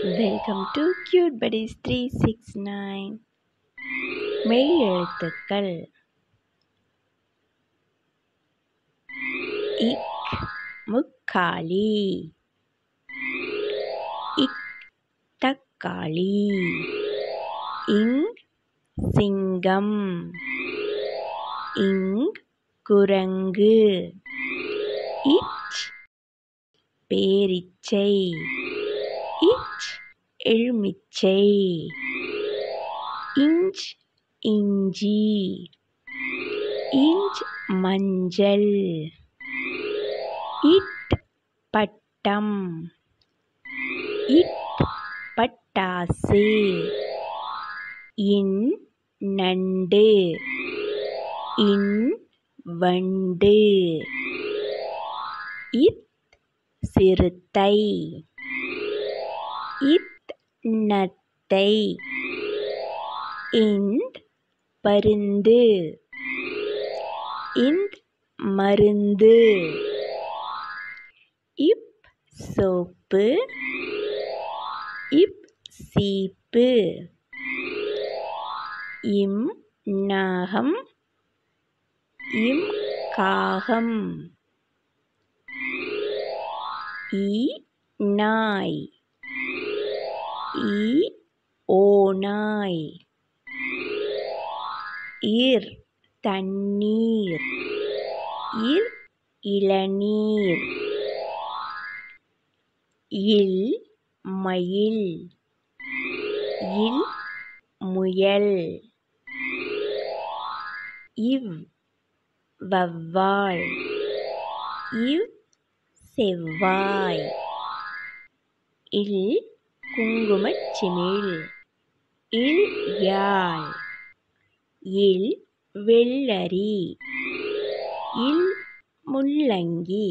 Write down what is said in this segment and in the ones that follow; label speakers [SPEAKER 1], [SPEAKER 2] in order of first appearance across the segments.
[SPEAKER 1] Welcome to cute buddies 369. மெய் எழுத்துக்கள் இக் முக்காலி, இக் தக்காளி, இங் சிங்கம், இங் குரங்கு, இச் பேரீச்சை, இச் எலுமிச்சை, இஞ்ச் இஞ்சி, இஞ்ச் மஞ்சள், இட் பட்டம், இட் பட்டாசு, இன் நண்டு, இன் வண்டு, இத் சிறுத்தை, இத் நத்தை, இந்த் பருந்து, இந்த் மருந்து, இப் சோப்பு, இப் சீப்பு, இம் நாகம், இம் காகம், ஈ நாய், ஈ ஓநாய், இர் தண்ணீர், இர் இளநீர், இல் மயில், இல் முயல், இவ் வௌவால், இவ் செவ்வாய், இல் குங்குமச்சிமிழ், இல் யாழ், இல் வெள்ளரி, இல் முள்ளங்கி,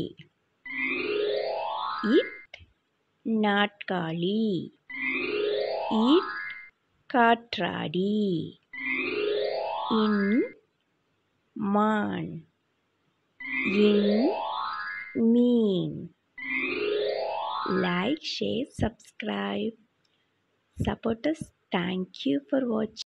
[SPEAKER 1] இட் நாற்காலி, இட் காற்றாடி, இன் மான், இன் மீன். Like, share, subscribe, support us. Thank you for watching.